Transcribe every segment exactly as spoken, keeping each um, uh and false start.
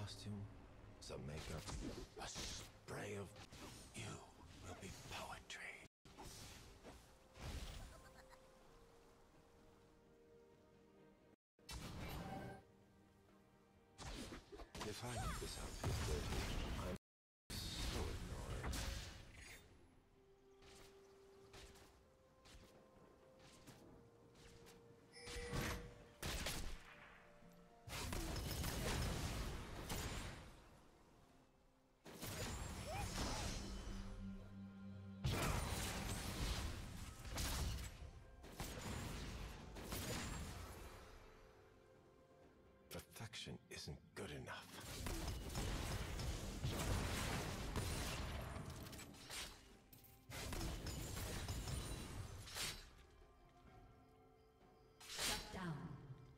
costume, some makeup, a spray of you will be poetry. If I make this outfit dirty, I'm so ignored. Perfection isn't good enough. Shut down.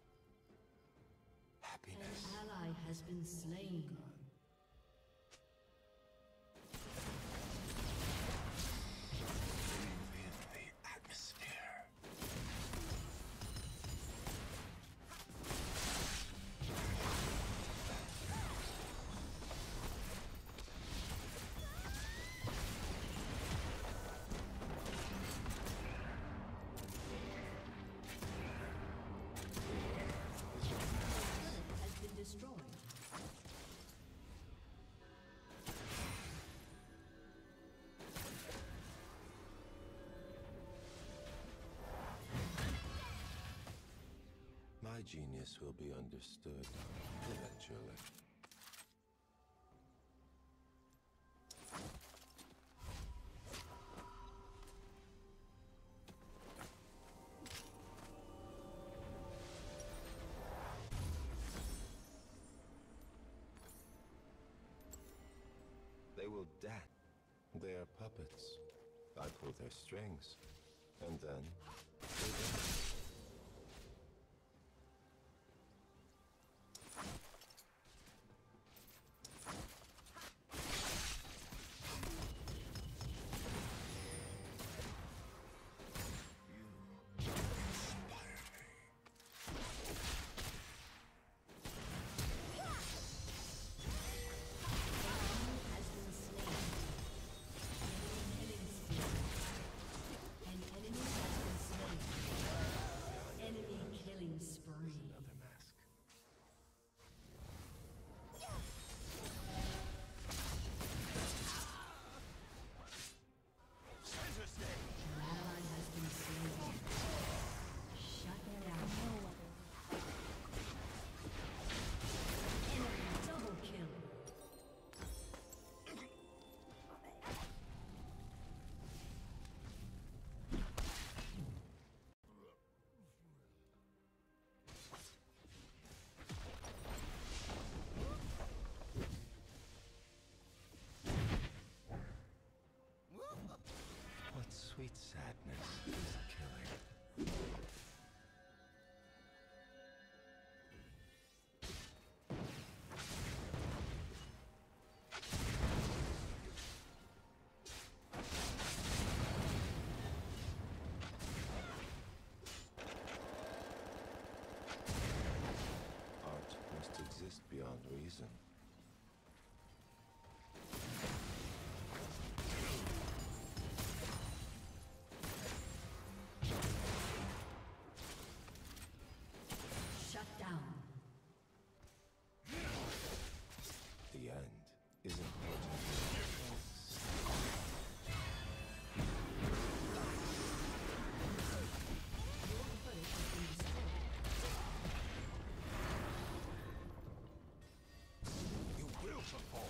Happiness. An ally has been slain. In the atmosphere. Destroyed. My genius will be understood eventually. They will dance. They are puppets. I pull their strings. And then they dance. Another mask. Center stage. An ally has been slain. Shut down. Enemy double kill. What sweet sadness is killing. Art must exist beyond reason. Shut down. The end is important. You will perform.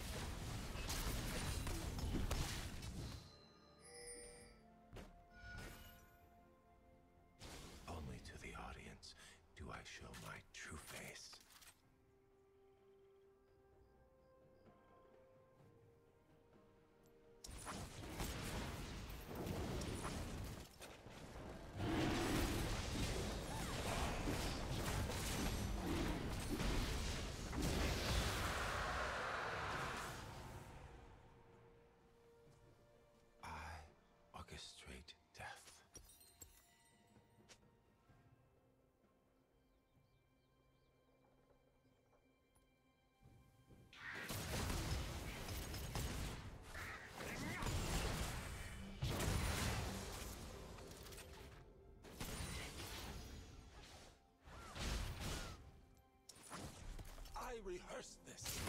Only to the audience do I show my true face. I rehearsed this.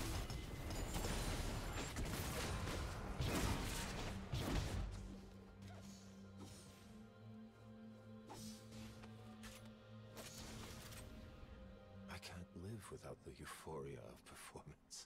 I can't live without the euphoria of performance.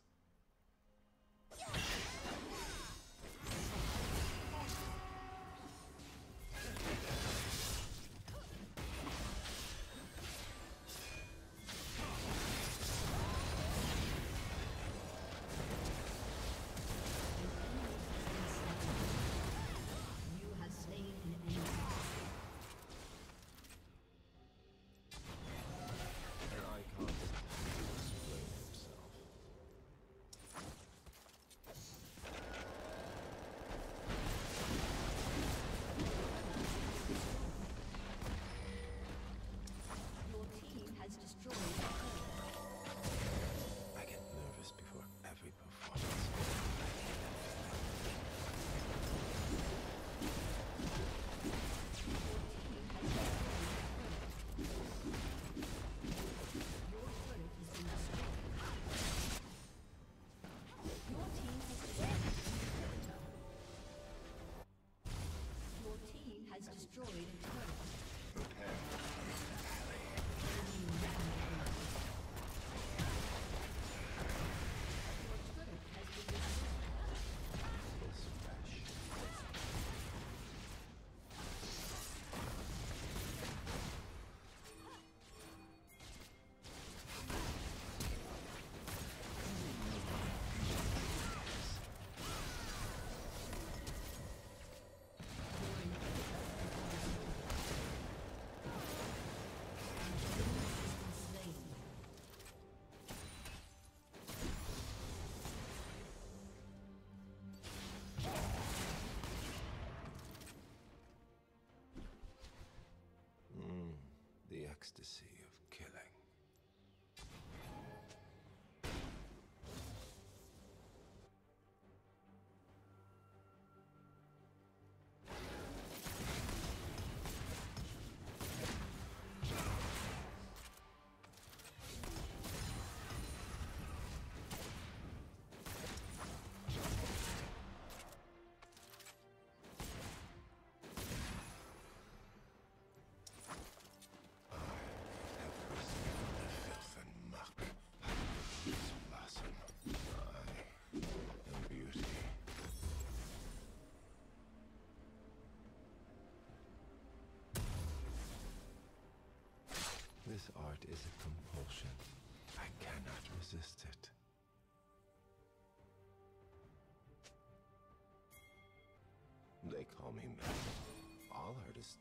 You have slain an enemy. An icon doesn't explain himself. Your team has destroyed a turret. I get nervous before every performance. Your team has destroyed a turret. Your team has destroyed a turret. Prepare. Your turret has been destroyed. Full smash. Mm, the ecstasy of killing. Filth and muck. This blossom. I am beauty. This art is a compulsion. I cannot resist it. They call me mad. All artists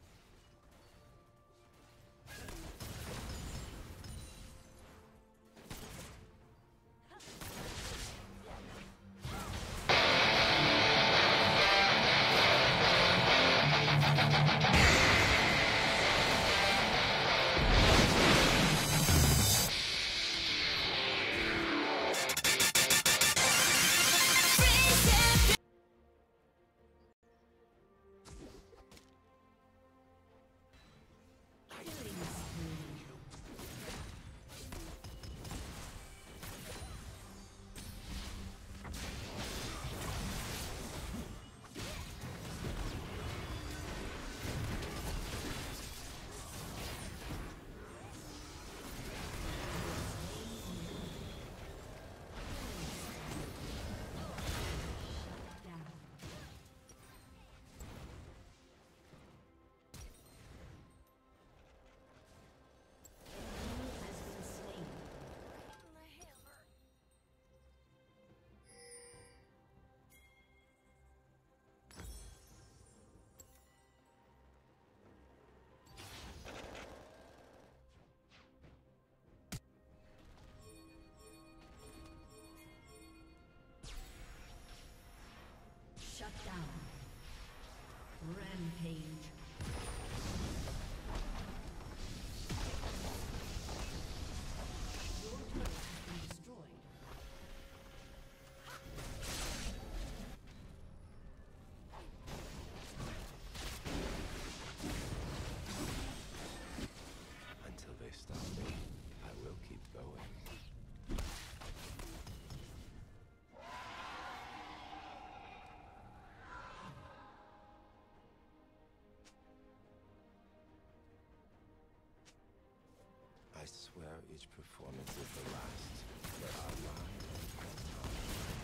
swear each performance is the last, but our lives are not.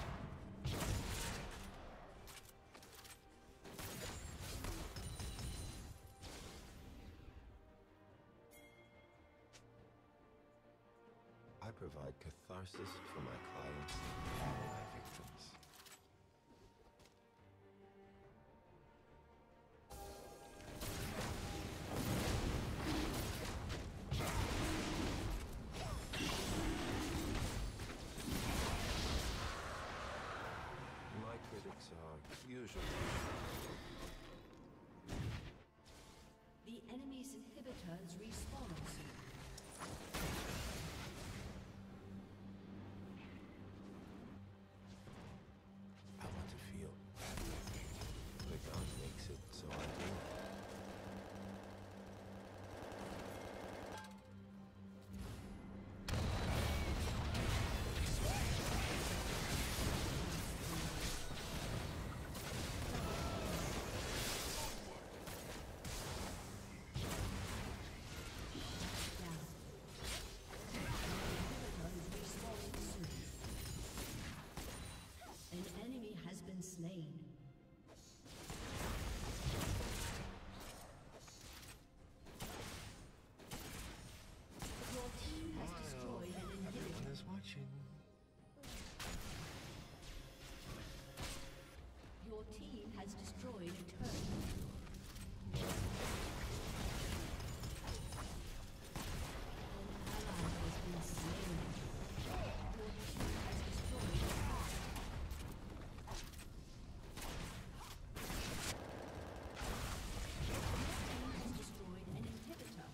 I provide catharsis for my clients and my victims. My critics are usually... The enemy's inhibitor is respawning soon. I want to feel everything. The gun makes it so I do. Down. The inhibitor is respawning soon. An enemy has been slain. Your team has destroyed an inhibitor. Everyone is watching. Your team has destroyed a turret. An ally has been slain. Your team has destroyed a turret. Your team has destroyed an inhibitor.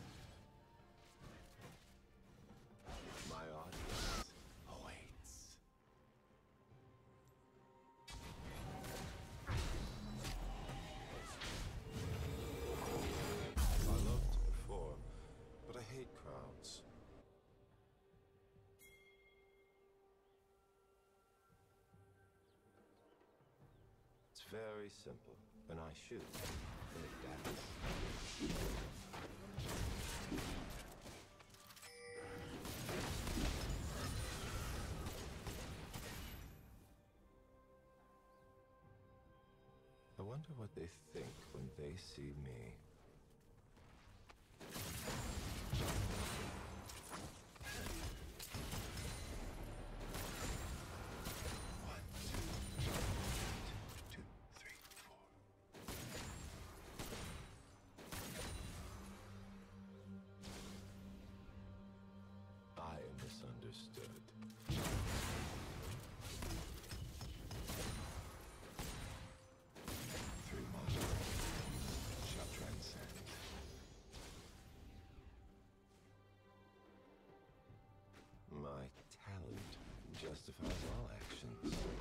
My audience awaits. I loved before, but I hate crowds. It's very simple. When I shoot, they dance. I wonder what they think when they see me. One, two, two, three, four. I am misunderstood. Through my life shall transcend. My talent justifies all actions.